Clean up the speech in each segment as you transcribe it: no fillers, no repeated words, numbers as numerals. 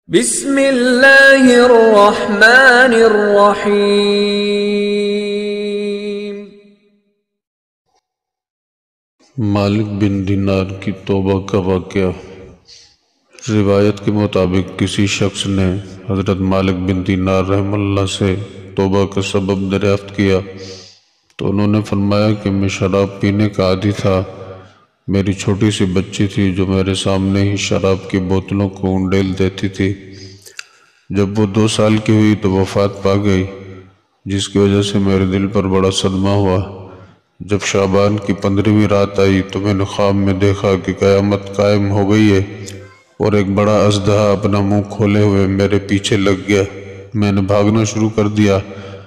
بسم اللہ الرحمن الرحیم۔ مالک بن دینار کی توبہ کا واقعہ۔ روایت کے مطابق کسی شخص نے حضرت مالک بن دینار رحمہ اللہ سے توبہ کا سبب دریافت کیا تو انہوں نے فرمایا کہ میں شراب پینے کا عادی تھا۔ میری چھوٹی سی بچی تھی جو میرے سامنے ہی شراب کی بوتلوں کو انڈیل دیتی تھی۔ جب وہ 2 سال کی ہوئی تو وفات پا گئی، جس کی وجہ سے میرے دل پر بڑا صدمہ ہوا۔ جب شعبان کی 15ویں رات آئی تو میں نے خواب میں دیکھا کہ قیامت قائم ہو گئی ہے اور ایک بڑا اژدہا اپنا منہ کھولے ہوئے میرے پیچھے لگ گیا۔ میں نے بھاگنا شروع کر دیا۔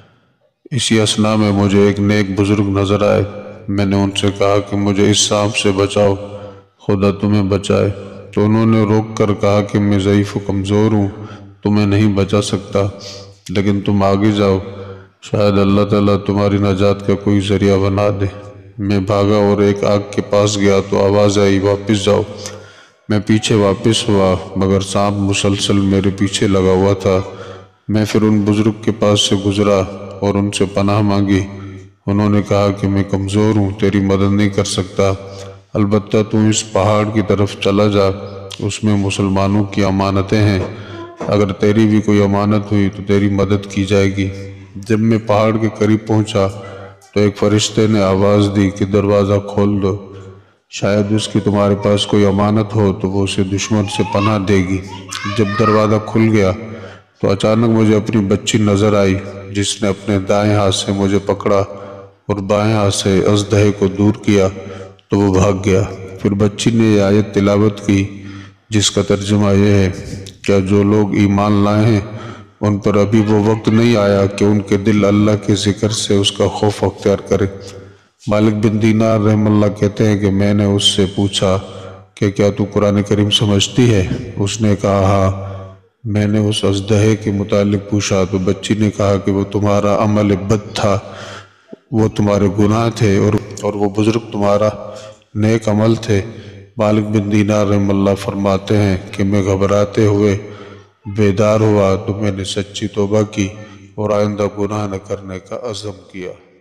اسی اثناء میں مجھے ایک نیک بزرگ نظر آئے۔ میں نے ان سے کہا کہ مجھے اس سانپ سے بچاؤ، خدا تمہیں بچائے۔ تو انہوں نے روک کر کہا کہ میں ضعیف و کمزور ہوں، تمہیں نہیں بچا سکتا، لیکن تم آگے جاؤ، شاید اللہ تعالیٰ تمہاری نجات کا کوئی ذریعہ بنا دے۔ میں بھاگا اور ایک آگ کے پاس گیا تو آواز آئی، واپس جاؤ۔ میں پیچھے واپس ہوا مگر سانپ مسلسل میرے پیچھے لگا ہوا تھا۔ میں پھر ان بزرگ کے پاس سے گزرا اور ان سے پناہ مانگی۔ انہوں نے کہا کہ میں کمزور ہوں، تیری مدد نہیں کر سکتا، البتہ تو اس پہاڑ کی طرف چلا جا، اس میں مسلمانوں کی امانتیں ہیں، اگر تیری بھی کوئی امانت ہوئی تو تیری مدد کی جائے گی۔ جب میں پہاڑ کے قریب پہنچا تو ایک فرشتے نے آواز دی کہ دروازہ کھول دو، شاید اس کی تمہارے پاس کوئی امانت ہو تو وہ اسے دشمن سے پناہ دے گی۔ جب دروازہ کھل گیا تو اچانک مجھے اپنی بچی نظر آئی، جس نے اپنے دائیں ہاتھ سے مجھے پکڑا اور بائیں ہاتھ سے اژدہے کو دور کیا تو وہ بھاگ گیا۔ پھر بچی نے یہ آیت تلاوت کی جس کا ترجمہ یہ ہے، کیا جو لوگ ایمان لائے ہیں ان پر ابھی وہ وقت نہیں آیا کہ ان کے دل اللہ کے ذکر سے اس کا خوف اختیار کرے۔ مالک بن دینار رحمہ اللہ کہتے ہیں کہ میں نے اس سے پوچھا کہ کیا تو قرآن کریم سمجھتی ہے؟ اس نے کہا ہاں۔ میں نے اس اژدہے کے متعلق پوچھا تو بچی نے کہا کہ وہ تمہارا عمل بد تھا، وہ تمہارے گناہ تھے اور وہ بزرگ تمہارا نیک عمل تھے۔ مالک بن دینار رحمہ اللہ فرماتے ہیں کہ میں گھبراتے ہوئے بیدار ہوا تو میں نے سچی توبہ کی اور آئندہ گناہ نہ کرنے کا عزم کیا۔